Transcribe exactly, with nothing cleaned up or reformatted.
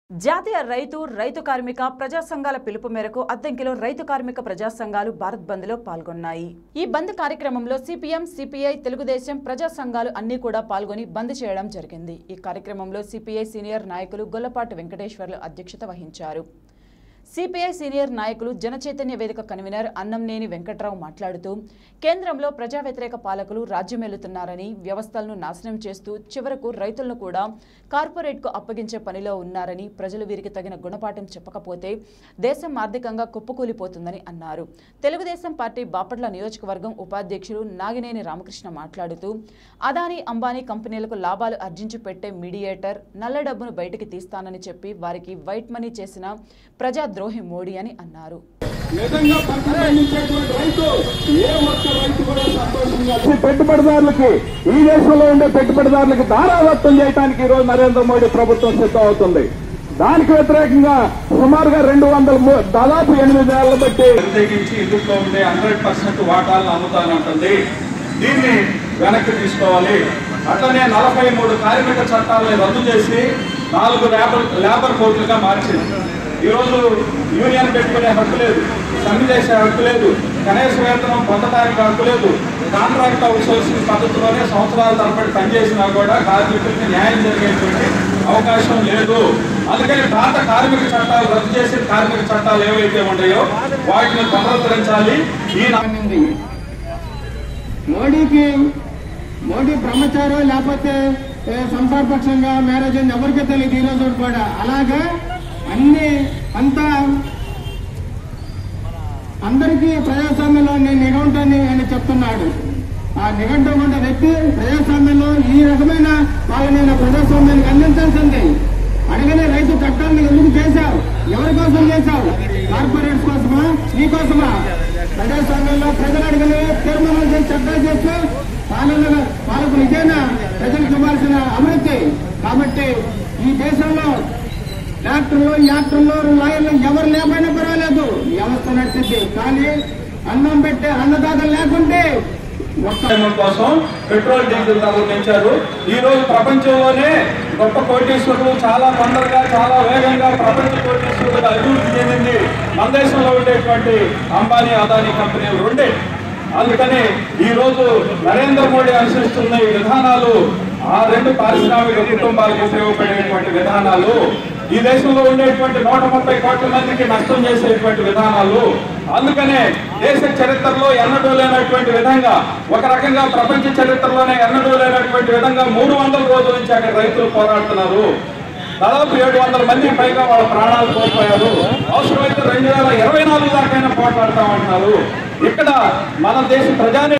జాతీయ రైతు రైతు కార్మిక ప్రజా సంఘాల పిలుపు మేరకు అద్దంకిలో రైతు కార్మిక ప్రజా సంఘాలు భారత్ బంద్ లో పాల్గొన్నాయి। ఈ బంద్ కార్యక్రమంలో సిపిఎం, సిపిఐ, తెలుగుదేశం ప్రజా సంఘాలు అన్ని కూడా పాల్గొని బంద్ చేయడం జరిగింది। ఈ కార్యక్రమంలో సిపిఐ సీనియర్ నాయకులు గొల్లపాటి వెంకటేశ్వర్లు అధ్యక్షత వహించారు। సిపిఐ సీనియర్ నాయకులు జనచైతన్య వేదిక కన్వీనర్ అన్నంనేని వెంకట్రావు మాట్లాడుతూ కేంద్రంలో ప్రజా వ్యతిరేక పాలకులు రాజ్యమేలుతున్నారని, వ్యవస్థలను నాశనం చేస్తూ చివరకు రైతులను కూడా కార్పొరేట్కు అప్పగించే పనిలో ఉన్నారని, ప్రజలు వీరికి తగిన గుణపాఠం చెప్పకపోతే దేశం ఆర్థికంగా కుప్పకూలిపోతుందని అన్నారు। తెలుగుదేశం పార్టీ బాపట్ల నియోజకవర్గం ఉపాధ్యక్షులు నాగినేని రామకృష్ణ మాట్లాడుతూ అదానీ, అంబానీ కంపెనీలకు లాభాలు ఆర్జించి పెట్టే మీడియేటర్ నల్ల డబ్బును బయటికి తీస్తానని చెప్పి వారికి వైట్ మనీ చేసిన ప్రజా ద్రోహి మోడీ అని అన్నారు। పెట్టుబడిదారులకి ఈ దేశంలో ఉండే పెట్టుబడిదారులకి దారాదత్తం చేయడానికి ఈరోజు నరేంద్ర మోడీ ప్రభుత్వం సిద్ధం అవుతుంది। దానికి వ్యతిరేకంగా సుమారుగా రెండు వందల దాదాపు ఎనిమిది ఏళ్ల బట్టి ప్రత్యేకించి ఇందులో ఉండే హండ్రెడ్ పర్సెంట్ వాటాలను అమ్ముతానంటుంది। దీన్ని వెనక్కి తీసుకోవాలి। అట్లనే నలభై మూడు కార్మిక చట్టాలను రద్దు చేసి నాలుగు లేబర్ లేబర్ కోర్టులుగా మార్చింది। ఈరోజు యూనియన్ పెట్టుకునే హక్కు లేదు, సమ్మె చేసే హక్కు లేదు, కనీస వేతనం పొందడానికి హక్కు లేదు। కాంట్రాక్ట్ అవుట్సోర్సింగ్ పద్ధతిలోనే సంవత్సరాల తరబడి పనిచేసినా కూడా కార్మికులకి న్యాయం జరిగేటువంటి అవకాశం లేదు। అందుకని పాత కార్మిక చట్టాలు రద్దు చేసిన కార్మిక చట్టాలు ఏవైతే ఉన్నాయో వాటిని పునరుద్ధరించాలి। ఈ మోడీకి మోడీ బ్రహ్మచారం లేకపోతే సంసారపక్షంగా మ్యారేజ్ అని ఎవరికీ తెలియదు ఈ రోజు కూడా। అలాగే అన్ని అంతా అందరికీ ప్రజాస్వామ్యంలో నేను నిఘంటుని అని చెప్తున్నాడు। ఆ నిఘంటు ఉన్న వ్యక్తి ప్రజాస్వామ్యంలో ఈ రకమైన వాళ్ళని ప్రజాస్వామ్యానికి అందించాల్సింది। అడగనే రైతు చట్టాన్ని ఎందుకు చేశావు? ఎవరి కోసం చేశావు? కార్పొరేట్స్ కోసమా, నీ కోసమా? ప్రజాస్వామ్యంలో ప్రజలు అడగనే తీర్మానం చేసి చట్టాలు చేస్తూ పాలన పాలకులు ఇదేనా ప్రజలకు ఇవ్వాల్సిన అభివృద్ధి? కాబట్టి ఈ దేశంలో డాక్టర్లు, యాక్టర్లు, లాయర్లు ఎవరు లేకపోయినా పర్వాలేదు, వ్యవస్థ నడిచింది। కానీ అన్నం పెట్టే అన్నదాతలు లేకుంటే కోసం పెట్రోల్ డీజిల్ ధరలు పెంచారు। ఈ రోజు ప్రపంచంలోనే గొప్ప కోటీశ్వరులు చాలా తొందరగా చాలా వేగంగా ప్రపంచ కోటీశ్వరులుగా అభివృద్ధి చెందింది మన దేశంలో ఉండేటువంటి అంబానీ, అదానీ కంపెనీలు రెండే। అందుకని ఈ రోజు నరేంద్ర మోడీ అనుసరిస్తున్న ఈ విధానాలు ఆ రెండు పారిశ్రామిక కుటుంబాలకు ఉపయోగపడేటువంటి విధానాలు, ఈ దేశంలో ఉండేటువంటి నూట ముప్పై కోట్ల మందికి నష్టం చేసేటువంటి విధానాలు। అందుకనే దేశ చరిత్రలో ఎన్నడూ లేనటువంటి విధంగా, ఒక రకంగా ప్రపంచ చరిత్రలోనే ఎన్నడూ లేనటువంటి విధంగా మూడు వందల రోజుల నుంచి అక్కడ రైతులు పోరాడుతున్నారు। దాదాపు ఏడు వందల మందికి పైగా వాళ్ళ ప్రాణాలు కోల్పోయారు। అవసరమైతే రెండు వేల ఇరవై నాలుగు దాకైనా పోరాడతామంటున్నారు। ఇక్కడ మన దేశ ప్రజా